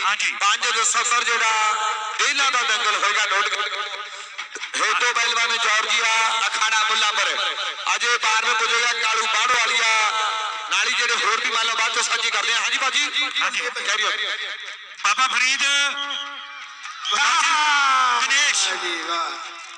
हाँ जी 5 दिसंबर जो डेला का दंगल होगा नोट हेतो पहलवान जॉर्जिया अखाड़ा मुल्लांपर अज 12वें पुजेगा कालू बाड़ो वालिया नाली जेडे होर भी मान लो बात तो साझी करते हैं। हाँ जी भाजी कैरियो बाबा फरीद गणेश